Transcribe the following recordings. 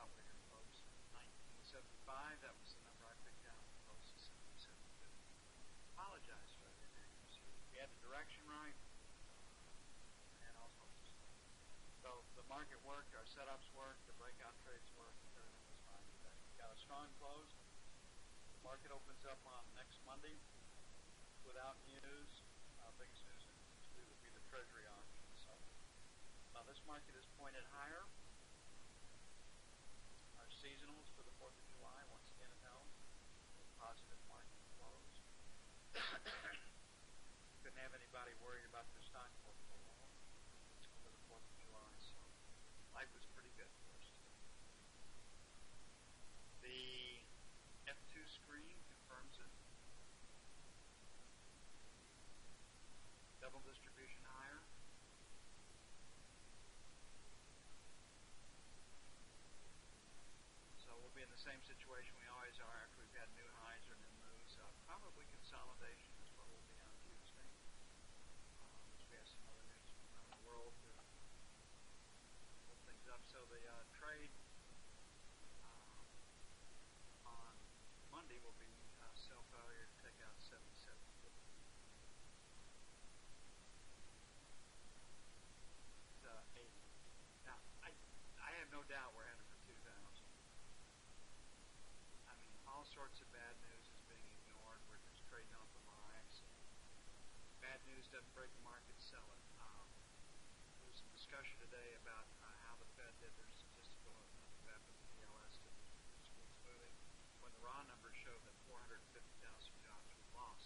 out we're going to close 1975. That was the number I picked out. Close to 7750. Apologize for that inaccuracy. We had the direction right, and all sorts of stuff. So the market worked, our setups worked, the breakout trades worked, everything was fine today. Got a strong close. The market opens up on next Monday without news. Biggest news would be the Treasury auction. So this market is pointed higher. Our seasonals for the 4th of July, once again in hell, positive market close. Couldn't have anybody worried about their stock portfolio for the 4th of July, so life was pretty good for us today. The F2 screen confirms it. Double distribution higher. So we'll be in the same situation we always are after we've had new highs or new moves. Probably consolidation is what we'll be on Tuesday. Unless we have some other news from around the world to hold things up. So the trade on Monday will be sell failure to take out 7750. It's 80. Now, I have no doubt we're headed for 2000. I mean, all sorts of bad news is being ignored. We're just trading off the lies. Bad news doesn't break the market, sell it. There was some discussion today about how the Fed did their statistical, not the Fed, but the PLS did their statistical smoothing, when the raw numbers showed that 450,000 jobs were lost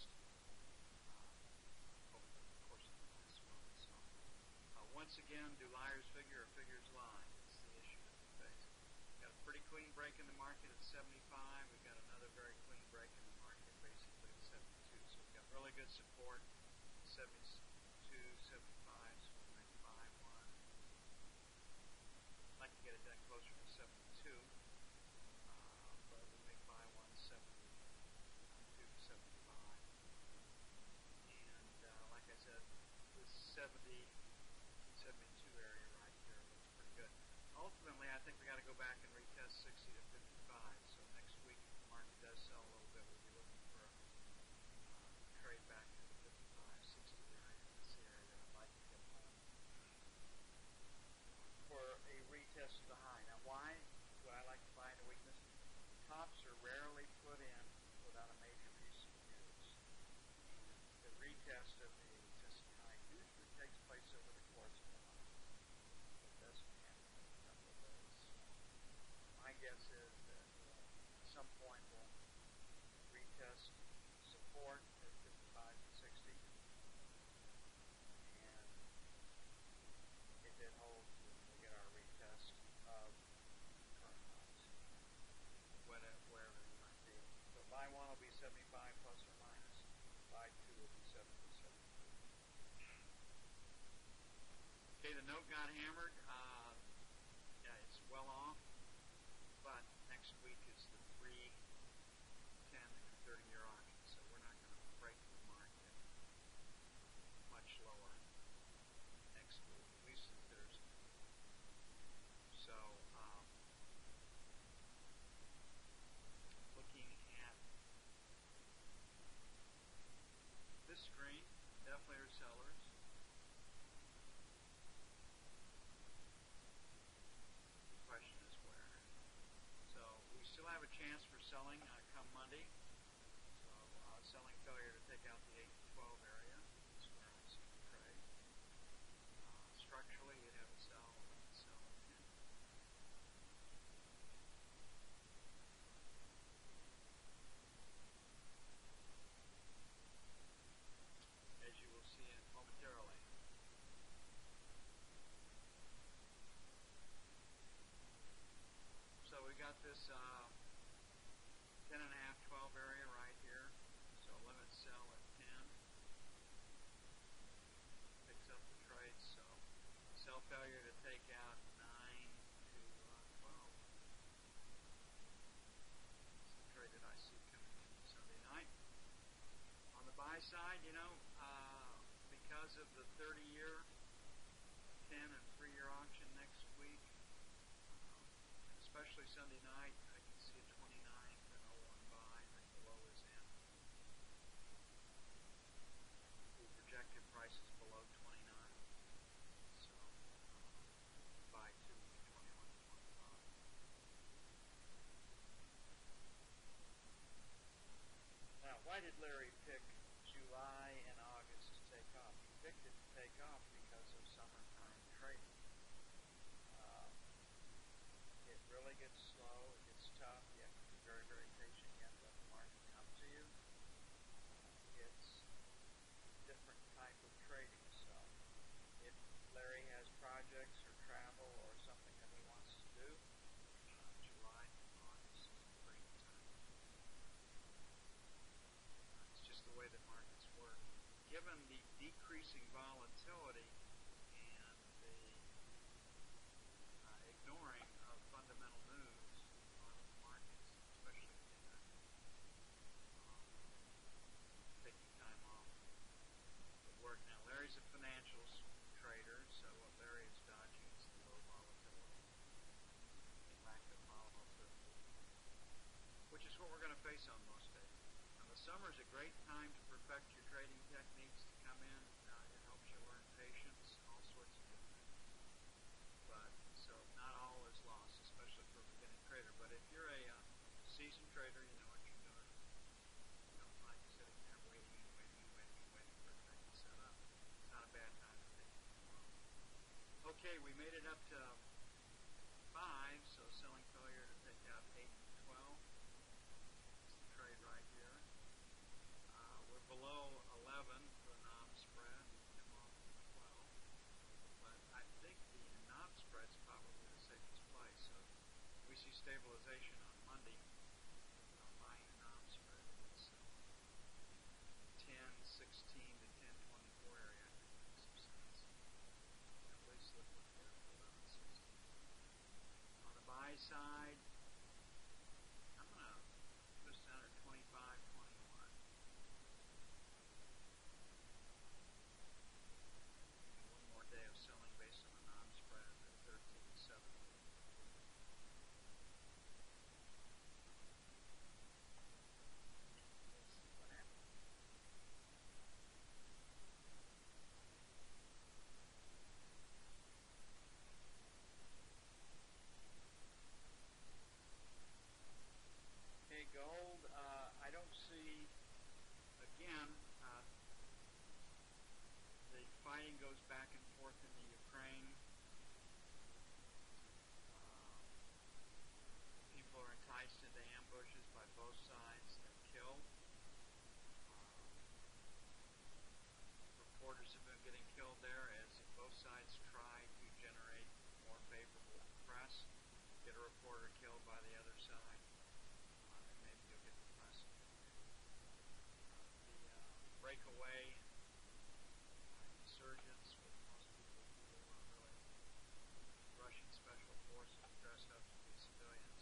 over the course of the last month. So, once again, do liars figure or figures lie? It's the issue that we face. We've got a pretty clean break in the market at 75. We've got another very clean break in the market basically at 72. So we've got really good support. 72, 75, so we'll make buy one. I'd like to get it done closer to 72. But we'll make buy one 72 to 75. And like I said, this 70, 72 area right here looks pretty good. Ultimately, I think we got to go back and retest 60 to 55. So next week, if the market does sell a little bit, we'll be looking for a trade back to the 55, 60 area. That's the area that I'd like to get home for a retest of the high. Now, why would I like to buy into weakness? Tops are rarely put in without a major piece of news. And the retest of the existing high usually takes place over the course of the month. It doesn't happen in a couple of days. My guess is that at some point we'll retest support at 55 to 60. And if it holds, then we'll get our retest of current highs, wherever they might be. So buy one will be 75 plus or minus. Buy two will be 70 to 73. Okay, the note got hammered. Yeah, it's well off, but next week is the 3, 10, and 30-year auction, so we're not going to break the market much lower next week, at least through Thursday. So, looking at this screen, definitely are sellers. The question is where. So we still have a chance for selling come Monday. So selling failure to take out the 8 to 12 area. That's where I see the trade. Structurally, you'd have a sell, and sell again. As you will see it momentarily. So we got this 10.5, 12 area right here. So limit sell at 10. especially Sunday night. I can see a 29 and 01 buy. I think the low is in. We projected prices below 29. So buy 2 would be 21 to 25. Now, why did Larry pick July and August to take off? He picked it to take off because of summertime trading. It really gets slow. It gets tough. You have to be very, very patient. You have to let the market come to you. It's a different type of trading. So if Larry has projects or travel or something that he wants to do, July and August is a great time. It's just the way that markets work. Given the decreasing volatility and the ignoring of fundamental moves in a lot of the markets, especially in taking time off would work. Now, Larry's a financials trader, so what Larry is dodging is the low volatility and lack of follow through, which is what we're going to face on most days. Now, the summer is a great time to perfect your trading techniques, to come in. It helps you learn patience, all sorts of good things. But so not all is lost, especially for a beginning trader. But if you're a seasoned trader, you know what you're doing. You don't like sitting there waiting for everything to set up. It's not a bad time to take it tomorrow. Okay, we made it up to 5, so selling failure to take out 8 and 12. It's the trade right here. We're below 11 for the knob spread. We come off of 12. But I think the knob spread is probably the safest place. So we see stabilization on Monday. Buying a knob spread. It's 10.16 to 10.24 area. I think makes some sense. At least look there for 11.16. On the buy side, I'm going to push down at 25.21. One more day of selling based on the non-spread at 13.70. We'll see what happens. Okay, gold. I don't see, again, the fighting goes back and forth in the Ukraine. People are enticed into ambushes by both sides. They're killed. Reporters have been getting killed there as both sides try to generate more favorable press. Get a reporter killed by the other side, and maybe you'll get the press. The breakaway insurgents, what most people feel are really Russian special forces dressed up to be civilians,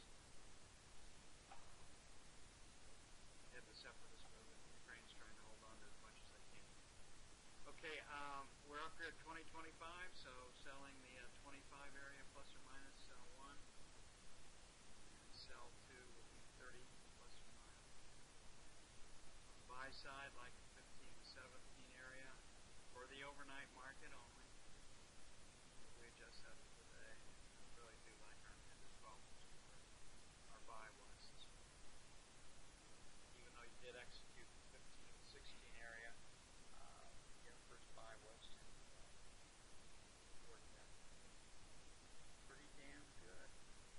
and the separatist movement. Ukraine's trying to hold on to as much as they can. Okay, we're up here at 2025, so selling the 25 area plus or minus sell 1, and sell 2 will be 30 plus or minus. On the buy side, like the 15 to 17 area for the overnight market only. We adjust that for the day. I really do like our 10 to 12, which is where our buy was this morning. Even though you did execute the 15 to 16 area, your first buy was 10 to 12. Worked out pretty damn good.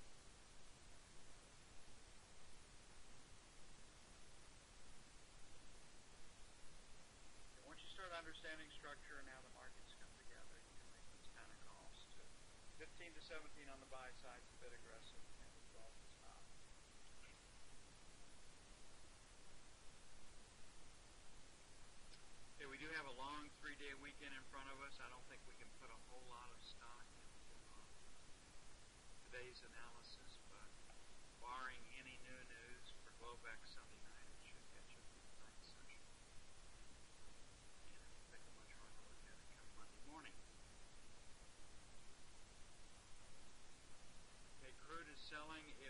And once you start understanding structure and how the markets come together, you can make these kind of calls too. 15 to 17 on the buy side is a bit aggressive. 10 to 12 is not. Okay, we do have a long 3-day weekend in front of us. I don't think we can put a whole lot of stock into today's analysis, but barring any new news for Globex Sunday night, it should get you a nice session. And it'll take a much harder look at it come Monday morning. Okay, crude is selling.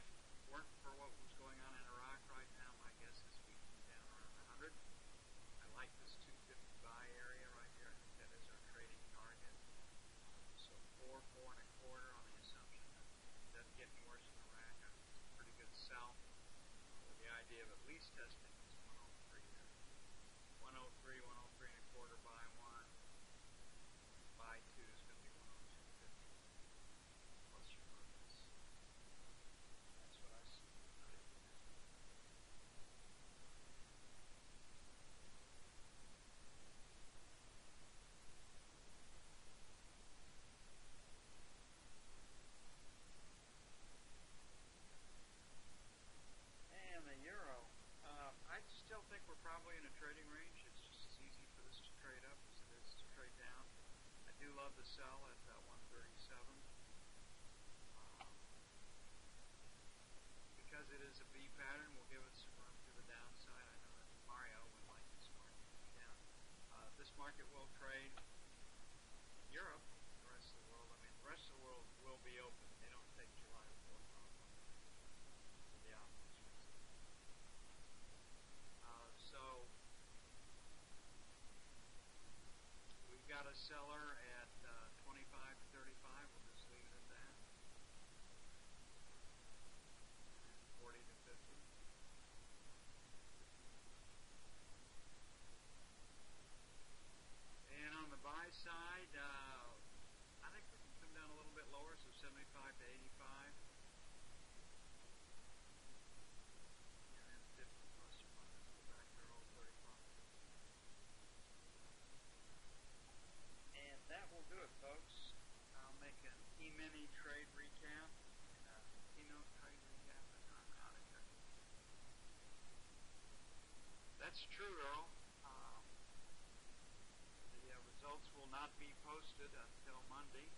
sell at 137. Because it is a V pattern, will give us some room to the downside. I know that Mario would like this market to be down. This market will trade Europe, the rest of the world. I mean, the rest of the world will be open. They don't take July the 4th off for the obvious reason. So we've got a seller at 25 to 35. We'll just leave it at that. And 40 to 50. And on the buy side, I think we can come down a little bit lower, so 75 to 85. And then 50 plus or minus. Go back to our old 35. And that will do it, folks. I'll make an E-mini trade recap and a keynote trade recap, and I'm out of here. That's true, Earl. The results will not be posted until Monday.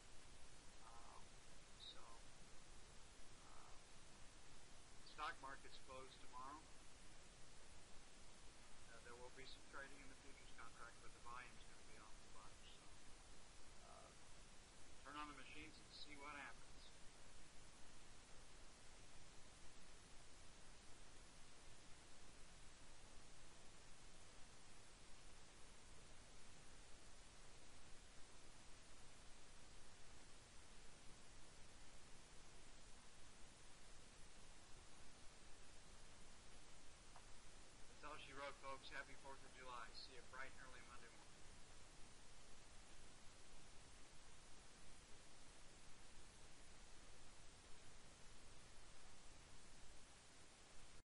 Stock market's closed tomorrow. There will be some trading in the futures contract, but the volume's